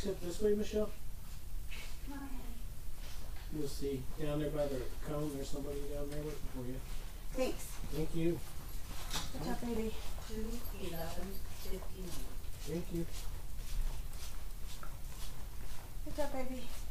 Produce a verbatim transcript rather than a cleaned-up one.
step this way, Michelle? You'll see down there by the cone. There's somebody down there waiting for you. Thanks. Thank you. Good job, baby. Two eleven fifty-nine. Thank you. Good job, baby.